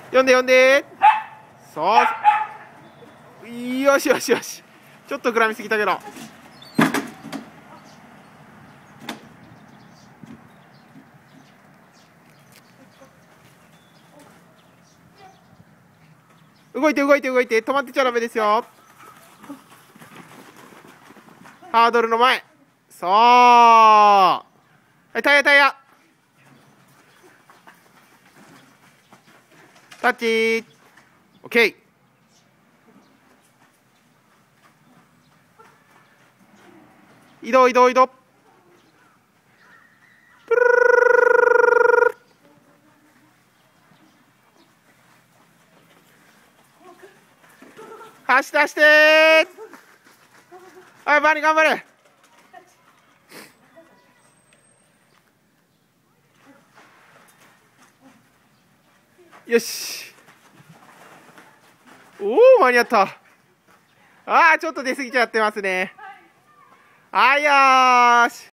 読んで読んで。そう。よしよしよし。ちょっと膨らみすぎたけど。動いて動いて動いて、止まってちゃダメですよ。ハードルの前。そう。はい、タイヤタイヤ。タッチ。オッケー。移動移動移動。走って走ってー。はい、バニー頑張れ。よし。おお、間に合った。ああ、ちょっと出過ぎちゃってますね。はい、よーし。